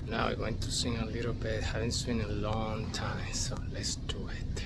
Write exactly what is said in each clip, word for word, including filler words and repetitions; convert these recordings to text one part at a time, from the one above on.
Now we're going to swim a little bit. Haven't swum in a long time, so let's do it.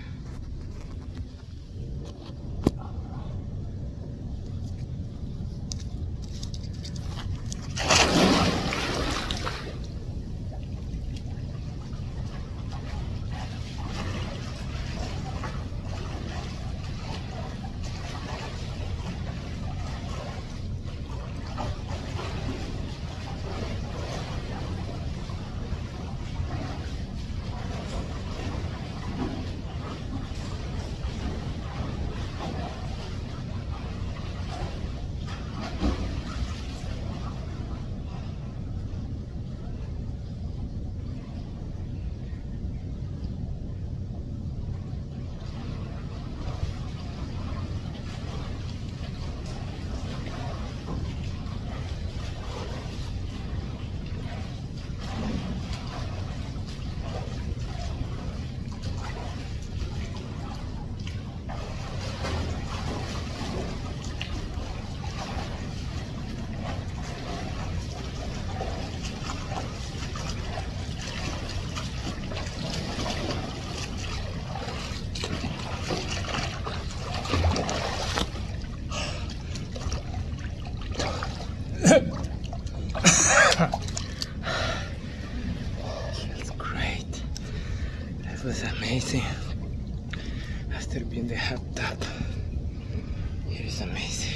That's great. That was amazing. After being the hot tub, it is amazing.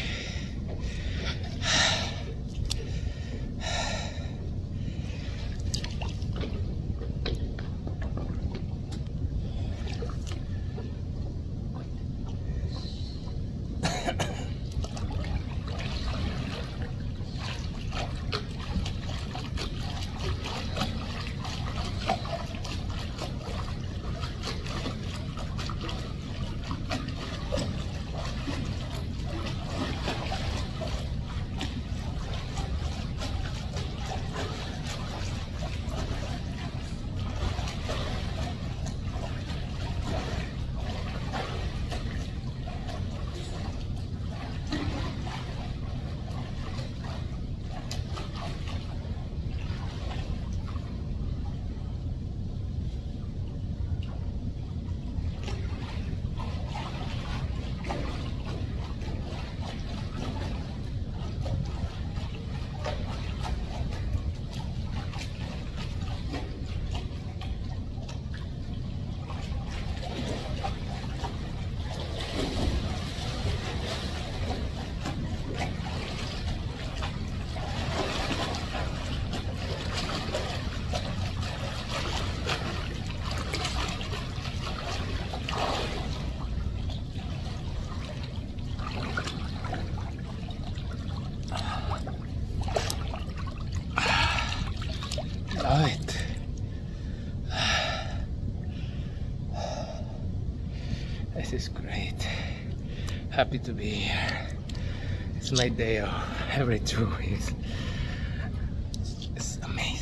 Love it. This is great. Happy to be here. It's my day off every two weeks. It's amazing.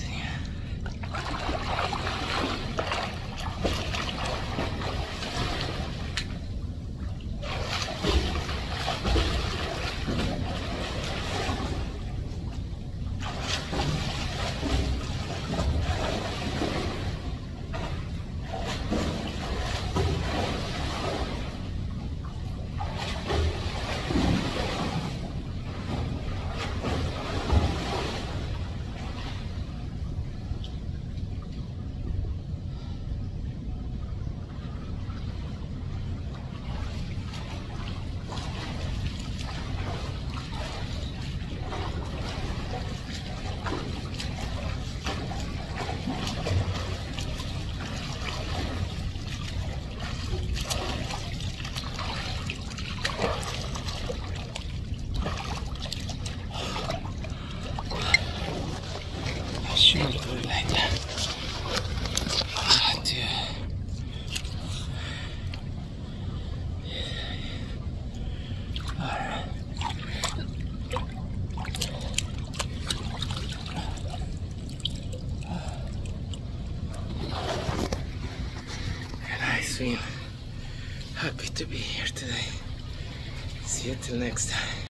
Should do it like that. Ah, dear. Alright. And I swim. Happy to be here today. See you till next time.